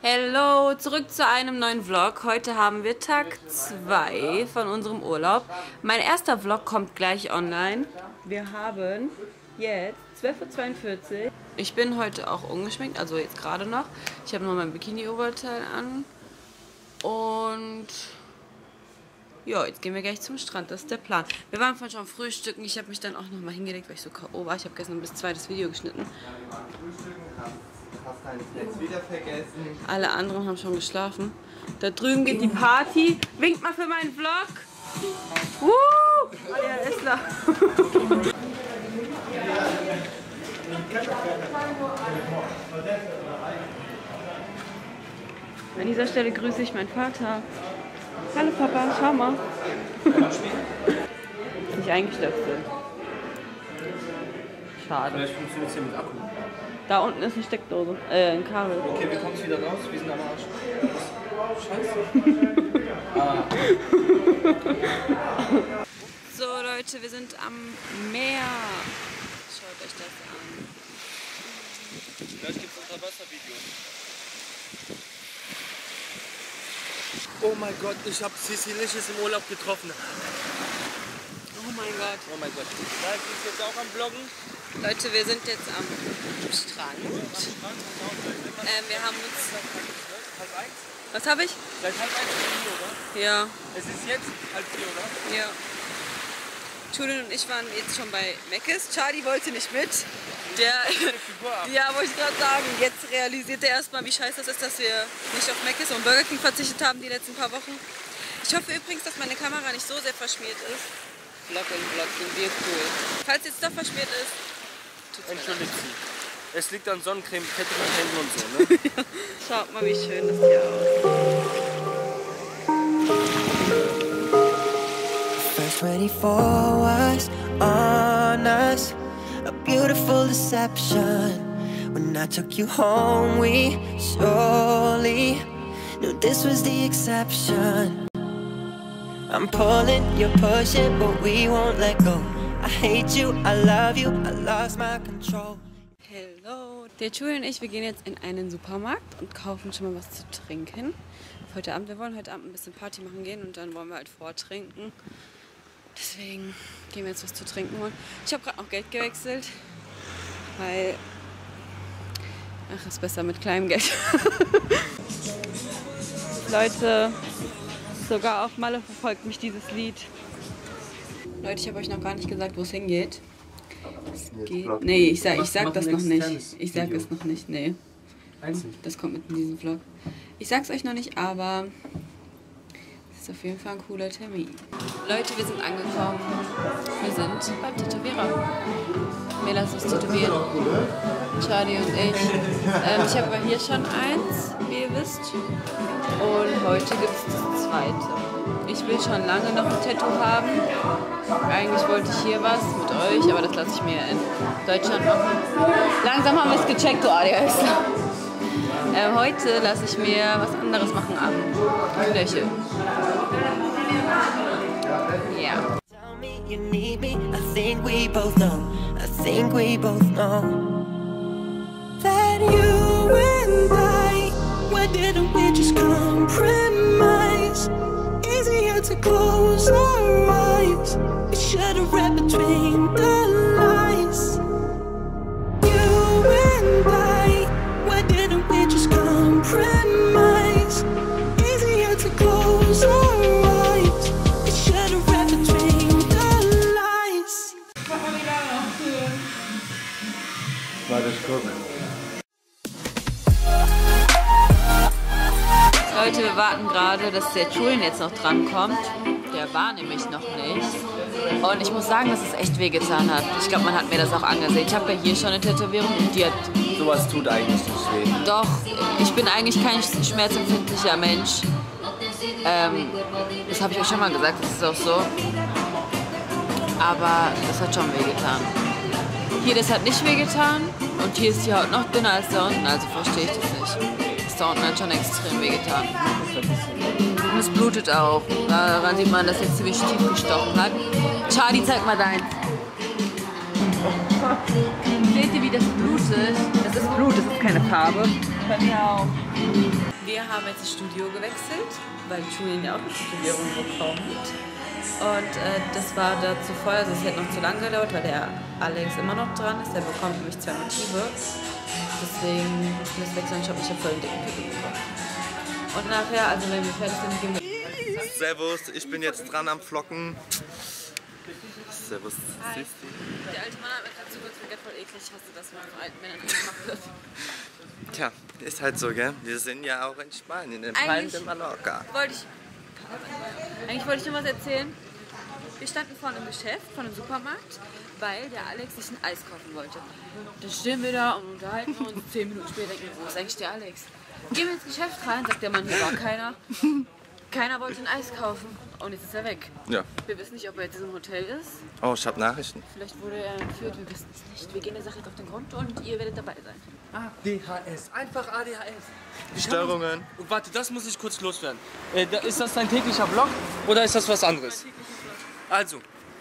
Hallo, zurück zu einem neuen Vlog. Heute haben wir Tag 2 von unserem Urlaub. Mein erster Vlog kommt gleich online. Wir haben jetzt 12:42 Uhr. Ich bin heute auch ungeschminkt, also jetzt gerade noch. Ich habe nur mein Bikini-Oberteil an. Und ja, jetzt gehen wir gleich zum Strand. Das ist der Plan. Wir waren vorhin schon frühstücken. Ich habe mich dann auch noch mal hingelegt, weil ich so K.O. war. Ich habe gestern bis 2 das Video geschnitten. Hast deine Plätze wieder vergessen. Alle anderen haben schon geschlafen. Da drüben geht die Party. Winkt mal für meinen Vlog. Alia Esler. An dieser Stelle grüße ich meinen Vater. Hallo Papa, schau mal. Nicht eingestöpselt. Schade. Vielleicht funktioniert es hier mit Akku. Da unten ist eine Steckdose, ein Kabel. Okay, wie kommt es wieder raus? Wir sind am Arsch. Scheiße. So Leute, wir sind am Meer. Schaut euch das an. Gleich gibt es unser Wasservideo. Oh mein Gott, ich habe Sicilisches im Urlaub getroffen. Oh mein Gott. Oh mein Gott. Da ist jetzt auch am Bloggen. Leute, wir sind jetzt am Strand. Wir haben uns... Was habe ich? Seit 3:30 oder? Ja. Es ist jetzt 3:30, oder? Ja. Julian und ich waren jetzt schon bei Meckes. Charlie wollte nicht mit. Ja, wollte ich gerade sagen. Jetzt realisiert er erstmal, wie scheiße das ist, dass wir nicht auf Meckes und Burger King verzichtet haben die letzten paar Wochen. Ich hoffe übrigens, dass meine Kamera nicht so sehr verschmiert ist. Vlog in Vlog sind wir cool. Falls jetzt doch verschmiert ist, entschuldigt sie. Es liegt an Sonnencreme, Kette und Händen und so, ne? Ja. Schaut mal, wie schön das hier aussieht. First 24 was on us, a beautiful deception. When I took you home, we surely knew this was the exception. I'm pulling, you're pushing, but we won't let go. I hate you, I love you, I lost my control. Hello. Der Julian und ich, wir gehen jetzt in einen Supermarkt und kaufen schon mal was zu trinken. Heute Abend, wir wollen heute Abend ein bisschen Party machen gehen und dann wollen wir halt vortrinken. Deswegen gehen wir jetzt was zu trinken holen. Ich habe gerade noch Geld gewechselt, weil... Ach, ist besser mit kleinem Geld. Leute, sogar auf Malle verfolgt mich dieses Lied. Leute, ich habe euch noch gar nicht gesagt, wo es hingeht. Es geht... Nee, ich sag das noch nicht. Ich sag es noch nicht, nee. Das kommt mit in diesem Vlog. Ich sag's euch noch nicht, aber es ist auf jeden Fall ein cooler Termin. Leute, wir sind angekommen. Wir sind beim Tätowierer. Wir lassen uns tätowieren. Charlie und ich. Ich habe aber hier schon eins, wie ihr wisst. Und heute gibt es das zweite. Ich will schon lange noch ein Tattoo haben. Eigentlich wollte ich hier was mit euch, aber das lasse ich mir in Deutschland machen. Langsam haben wir es gecheckt, du ADHS. Heute lasse ich mir was anderes machen am Knöchel. Ja. Tell me you need me, I think we both know that you and I, why didn't we just compromise? Easier to close our eyes, we should have read between the lines. You and I, why didn't we just compromise? Easier to close our eyes, we should have read between the lines. Warte, ich guck. Leute, wir warten gerade, dass der Julian jetzt noch drankommt. Der war nämlich noch nicht. Und ich muss sagen, dass es echt wehgetan hat. Ich glaube, man hat mir das auch angesehen. Ich habe ja hier schon eine Tätowierung und die hat... Sowas tut eigentlich nicht weh. Doch, ich bin eigentlich kein schmerzempfindlicher Mensch. Das habe ich euch schon mal gesagt, das ist auch so. Aber das hat schon wehgetan. Hier, das hat nicht wehgetan. Und hier ist die Haut noch dünner als da unten, also verstehe ich das nicht. Das da unten hat schon extrem wehgetan. Und es blutet auch. Daran sieht man, dass er ziemlich tief gestochen hat. Charlie, zeig mal deins. Seht ihr, wie das blutet? Das ist Blut, das ist keine Farbe. Bei mir auch. haben jetzt das Studio gewechselt, weil Julian ja auch eine Tätowierung bekommt. Und das war dazu vorher, also es hätte noch zu lange gedauert, weil der Alex immer noch dran ist. Der bekommt nämlich 2 Motive. Deswegen müssen wir es wechseln. Ich habe voll einen dicken Pickel bekommen. Und nachher, also wenn wir fertig sind, gehen wir... Servus, ich bin jetzt dran am Flocken. Servus. Hi. Der alte Mann hat mir gerade so kurz gesagt, voll eklig. Ich hasse das, wenn man von alten Männern gemacht wird. Tja, ist halt so, gell? Wir sind ja auch in Spanien, in Palma de Mallorca. Eigentlich wollte ich nur was erzählen. Wir standen vorne im Geschäft, von einem Supermarkt, weil der Alex sich ein Eis kaufen wollte. Dann stehen wir da und unterhalten uns. 10 Minuten später denken wir, wo ist eigentlich der Alex? Gehen wir ins Geschäft rein, sagt der Mann, hier war keiner. Keiner wollte ein Eis kaufen und jetzt ist er weg. Ja. Wir wissen nicht, ob er jetzt in einem Hotel ist. Oh, ich hab Nachrichten. Vielleicht wurde er entführt, wir wissen es nicht. Wir gehen der Sache jetzt auf den Grund und ihr werdet dabei sein. ADHS, einfach ADHS. Störungen. Warte, das muss ich kurz loswerden. Ist das dein täglicher Vlog oder ist das was anderes? Also,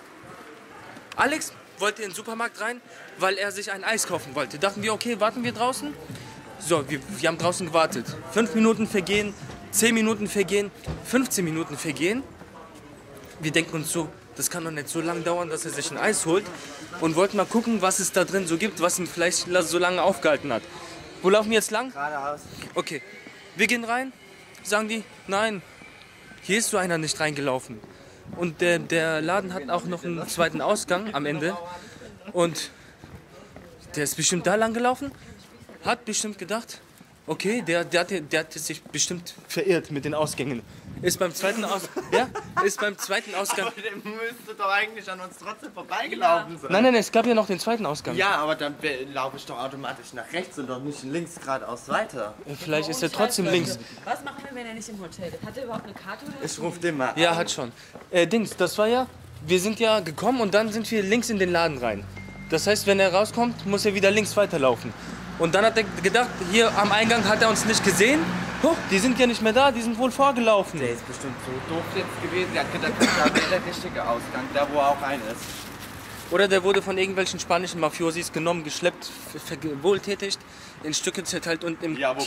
Alex wollte in den Supermarkt rein, weil er sich ein Eis kaufen wollte. Dachten wir, okay, warten wir draußen? So, wir haben draußen gewartet. 5 Minuten vergehen, 10 Minuten vergehen, 15 Minuten vergehen. Wir denken uns so, das kann doch nicht so lange dauern, dass er sich ein Eis holt. Und wollten mal gucken, was es da drin so gibt, was ihn vielleicht so lange aufgehalten hat. Wo laufen wir jetzt lang? Geradeaus. Okay, wir gehen rein, sagen die, nein, hier ist so einer nicht reingelaufen. Und der Laden hat auch noch einen zweiten Ausgang am Ende. Und der ist bestimmt da lang gelaufen, hat bestimmt gedacht, okay, der hat sich bestimmt verirrt mit den Ausgängen. Ist beim zweiten Ausgang. Aber der müsste doch eigentlich an uns trotzdem vorbeigelaufen sein. Nein, es gab ja noch den zweiten Ausgang. Ja, aber dann laufe ich doch automatisch nach rechts und doch nicht links geradeaus weiter. Vielleicht ist er trotzdem links. Was machen wir, wenn er nicht im Hotel ist? Hat er überhaupt eine Karte oder Ich rufe den mal an. Ja, hat schon. Das war ja, wir sind ja gekommen und dann sind wir links in den Laden rein. Das heißt, wenn er rauskommt, muss er wieder links weiterlaufen. Und dann hat er gedacht, hier am Eingang hat er uns nicht gesehen. Oh, die sind ja nicht mehr da, die sind wohl vorgelaufen. Der ist bestimmt so doof jetzt gewesen. Der hat gedacht, da wäre der richtige Ausgang, da wo auch ein ist. Oder der wurde von irgendwelchen spanischen Mafiosis genommen, geschleppt, wohltätigt, in Stücke zerteilt und im... Ja, wo...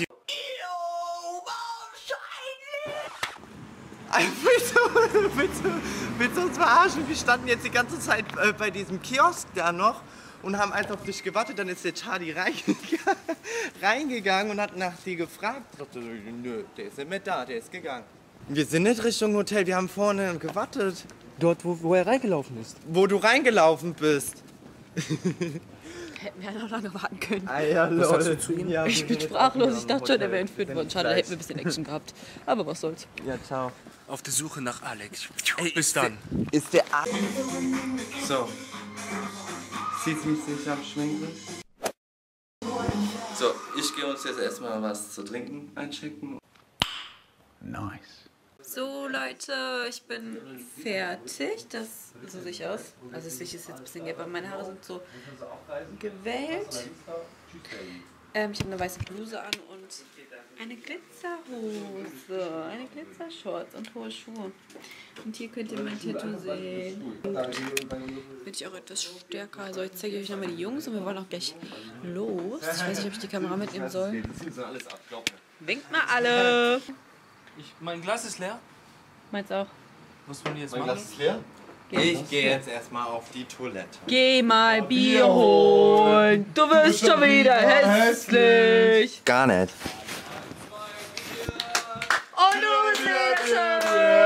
Willst du uns verarschen? Wir standen jetzt die ganze Zeit bei diesem Kiosk da noch und haben einfach auf dich gewartet. Dann ist der Charlie reingegangen und hat nach dir gefragt. Ich dachte, nö, der ist nicht mehr da, der ist gegangen. Wir sind nicht Richtung Hotel, wir haben vorne gewartet. Dort, wo er reingelaufen ist. Wo du reingelaufen bist. Hätten wir ja noch lange warten können. Ah, ja, was sagst du zu ihm? Ja, Ich bin sprachlos, ich dachte schon, er wäre entführt worden. Schade, da hätten wir ein bisschen Action gehabt. Aber was soll's. Ja, ciao. Auf der Suche nach Alex. Bis dann. Ist der A... So. Siehst du mich sicher schminken? So, ich gehe uns jetzt erstmal was zu trinken einchecken. Nice. So Leute, ich bin fertig. So sehe ich aus. Also das Licht ist jetzt ein bisschen gelb, aber meine Haare sind so gewellt. Ich habe eine weiße Bluse an und eine Glitzerhose, eine Glitzershorts und hohe Schuhe. Und hier könnt ihr mein Tattoo sehen. Bin ich auch etwas stärker. Also jetzt zeige ich euch nochmal die Jungs und wir wollen auch gleich los. Ich weiß nicht, ob ich die Kamera mitnehmen soll. Winkt mal alle! Mein Glas ist leer. Meins auch. Was wollen die jetzt machen? Mein Glas ist leer? Ich gehe jetzt erstmal auf die Toilette. Geh mal Bier holen. Du wirst schon wieder hässlich. Gar nicht. Und du bist wieder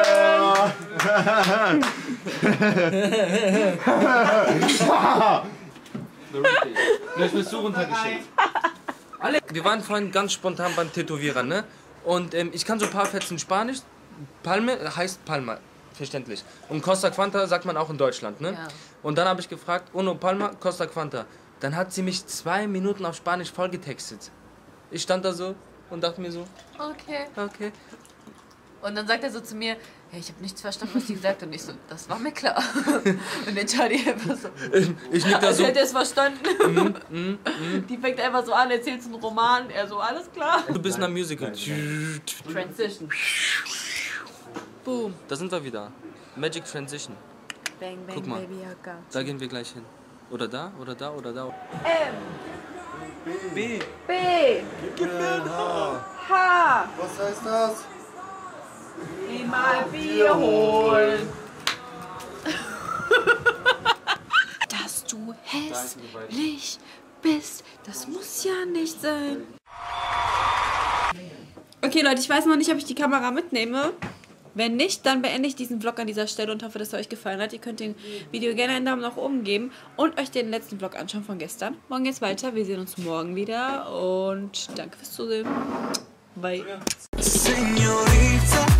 Vielleicht bist du runtergeschickt. Wir waren vorhin ganz spontan beim Tätowierer, ne? Und ich kann so ein paar Fetzen Spanisch. Palme heißt Palma, verständlich. Und Costa Quanta sagt man auch in Deutschland, ne? Ja. Und dann habe ich gefragt, Uno Palma, Costa Quanta. Dann hat sie mich 2 Minuten auf Spanisch vollgetextet. Ich stand da so und dachte mir so, okay. Und dann sagt er so zu mir, hey, ich habe nichts verstanden, was die gesagt hat. Und ich so, das war mir klar. Und der Charlie einfach so, ich nick da so. Hätte er es verstanden. Die fängt einfach so an, erzählt so einen Roman. Er so, alles klar. Du bist in einem Musical. Transition. Boom. Da sind wir wieder. Magic Transition. Bang, bang, guck mal, baby, da gehen wir gleich hin. Oder da, oder da, oder da. B. B. Gib mir ein H. H. Was heißt das? Geh mal Bier holen. Dass du hässlich bist, das muss ja nicht sein. Okay Leute, ich weiß noch nicht, ob ich die Kamera mitnehme. Wenn nicht, dann beende ich diesen Vlog an dieser Stelle und hoffe, dass er euch gefallen hat. Ihr könnt dem Video gerne einen Daumen nach oben geben und euch den letzten Vlog anschauen von gestern. Morgen geht's weiter, wir sehen uns morgen wieder und danke fürs Zusehen. Bye. Señorita.